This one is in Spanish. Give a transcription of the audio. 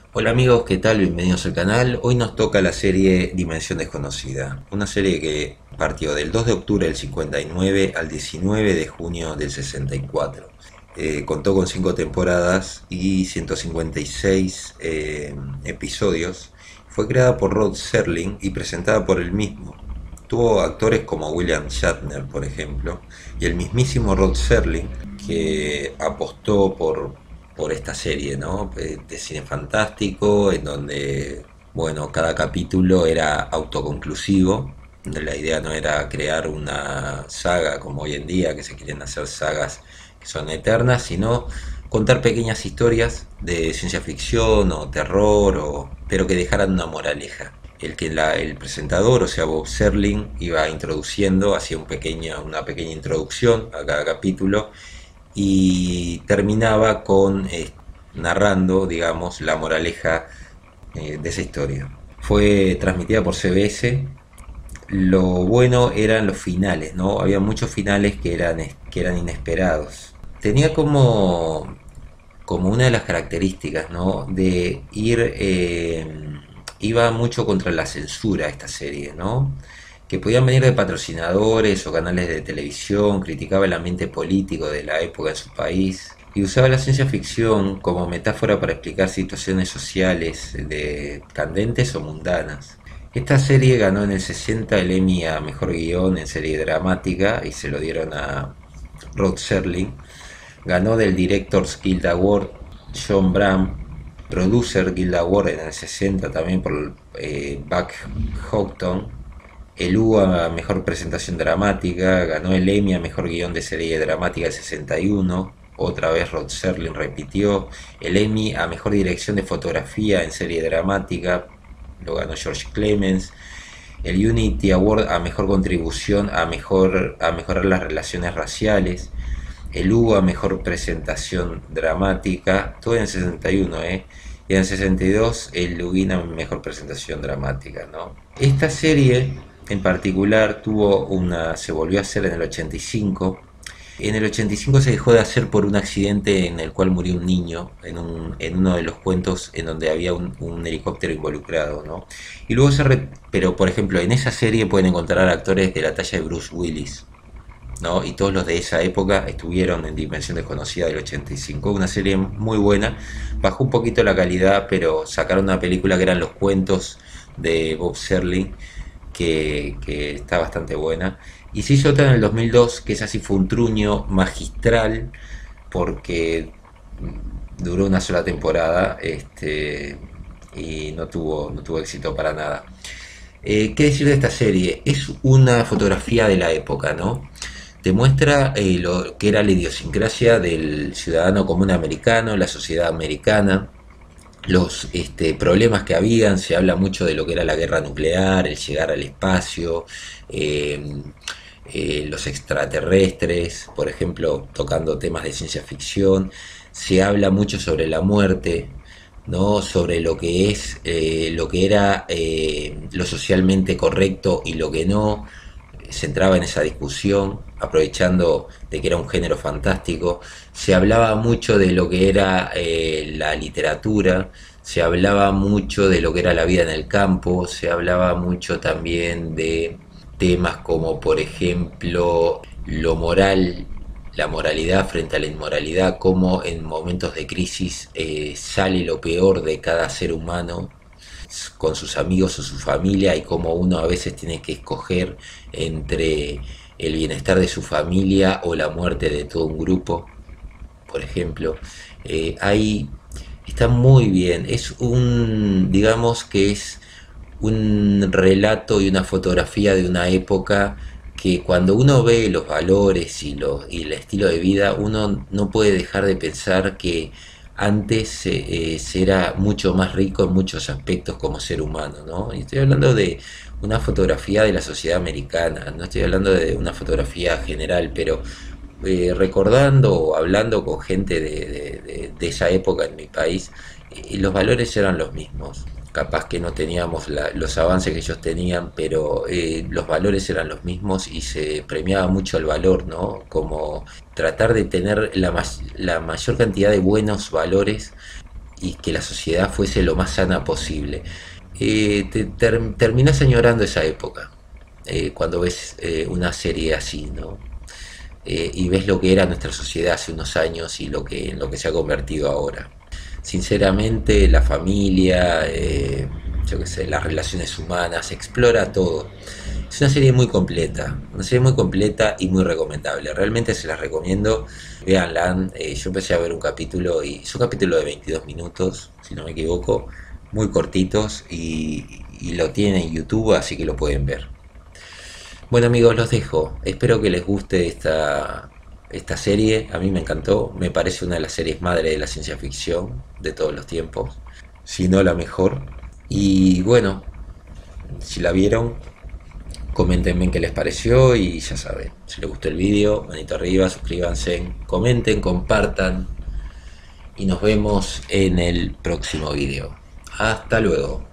Hola amigos, ¿qué tal? Bienvenidos al canal. Hoy nos toca la serie Dimensión Desconocida, una serie que partió del 2 de octubre del 59 al 19 de junio del 64. Contó con 5 temporadas y 156 episodios. Fue creada por Rod Serling y presentada por él mismo. Tuvo actores como William Shatner, por ejemplo, y el mismísimo Rod Serling, que apostó por esta serie, ¿no? De cine fantástico, en donde, bueno, cada capítulo era autoconclusivo. La idea no era crear una saga como hoy en día, que se quieren hacer sagas que son eternas, sino contar pequeñas historias de ciencia ficción o terror, pero que dejaran una moraleja. El presentador, o sea Bob Serling, iba introduciendo, hacía una pequeña introducción a cada capítulo y terminaba con narrando, digamos, la moraleja de esa historia. Fue transmitida por CBS. Lo bueno eran los finales, ¿no? Había muchos finales que eran inesperados. Tenía como una de las características, ¿no? De iba mucho contra la censura esta serie, ¿no? Que podían venir de patrocinadores o canales de televisión, criticaba el ambiente político de la época en su país y usaba la ciencia ficción como metáfora para explicar situaciones sociales candentes o mundanas. Esta serie ganó en el 60 el Emmy a Mejor Guión en Serie Dramática y se lo dieron a Rod Serling. Ganó del Directors Guild Award John Bram, Producer Guild Award en el 60 también por Buck Houghton, el Hugo a Mejor Presentación Dramática, ganó el Emmy a Mejor Guión de Serie Dramática el 61, otra vez Rod Serling repitió, el Emmy a Mejor Dirección de Fotografía en Serie Dramática, lo ganó George Clemens, el Unity Award a Mejor Contribución a mejorar las relaciones raciales, el Hugo a Mejor Presentación Dramática, todo en el 61, y en el 62 el Lugin a Mejor Presentación Dramática, ¿no? Esta serie en particular se volvió a hacer en el 85. En el 85 se dejó de hacer por un accidente en el cual murió un niño en uno de los cuentos en donde había un helicóptero involucrado, ¿no? Y luego pero por ejemplo en esa serie pueden encontrar actores de la talla de Bruce Willis, ¿no? Y todos los de esa época estuvieron en Dimensión Desconocida del 85, una serie muy buena, bajó un poquito la calidad, pero sacaron una película que eran los cuentos de Bob Serling, que está bastante buena, y se hizo otra en el 2002, que esa sí fue un truño magistral, porque duró una sola temporada, y no tuvo éxito para nada. ¿Qué decir de esta serie? Es una fotografía de la época, ¿no? Te muestra lo que era la idiosincrasia del ciudadano común americano, la sociedad americana, los problemas que habían. Se habla mucho de lo que era la guerra nuclear, el llegar al espacio, eh, los extraterrestres, por ejemplo, tocando temas de ciencia ficción. Se habla mucho sobre la muerte, ¿no? Sobre lo que lo que era lo socialmente correcto y lo que no. Se entraba en esa discusión, aprovechando de que era un género fantástico. Se hablaba mucho de lo que era la literatura, se hablaba mucho de lo que era la vida en el campo, se hablaba mucho también de temas como por ejemplo lo moral, la moralidad frente a la inmoralidad, cómo en momentos de crisis sale lo peor de cada ser humano con sus amigos o su familia, y cómo uno a veces tiene que escoger entre el bienestar de su familia o la muerte de todo un grupo, por ejemplo. Ahí está muy bien, digamos que es un relato y una fotografía de una época que cuando uno ve los valores y el estilo de vida, uno no puede dejar de pensar que antes se era mucho más rico en muchos aspectos como ser humano, ¿no? Y estoy hablando de una fotografía de la sociedad americana, no estoy hablando de una fotografía general, pero recordando o hablando con gente de esa época en mi país, los valores eran los mismos. Capaz que no teníamos los avances que ellos tenían, pero los valores eran los mismos y se premiaba mucho el valor, ¿no? Como tratar de tener la mayor cantidad de buenos valores y que la sociedad fuese lo más sana posible. Terminás añorando esa época cuando ves una serie así, ¿no? Y ves lo que era nuestra sociedad hace unos años y en lo que se ha convertido ahora. Sinceramente, la familia, yo qué sé, las relaciones humanas, explora todo. Es una serie muy completa y muy recomendable. Realmente se las recomiendo. Véanla. Yo empecé a ver un capítulo y es un capítulo de 22 minutos, si no me equivoco, muy cortitos y lo tienen en YouTube, así que lo pueden ver. Bueno amigos, los dejo. Espero que les guste esta serie. A mí me encantó. Me parece una de las series madre de la ciencia ficción de todos los tiempos. Si no la mejor. Y bueno, si la vieron, coméntenme qué les pareció y ya saben. Si les gustó el vídeo, manito arriba, suscríbanse, comenten, compartan. Y nos vemos en el próximo vídeo. Hasta luego.